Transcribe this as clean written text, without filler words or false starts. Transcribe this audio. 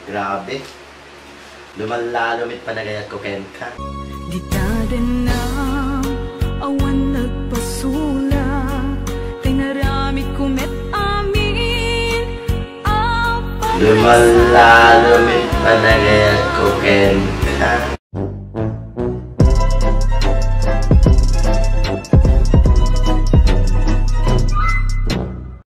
Grabe. Lumalalumit pa na gayat ko ken ka. Gitaden na awan nagpasula, tinaramit kumet amin. Lumalalumit pa na gayat ko ken ka.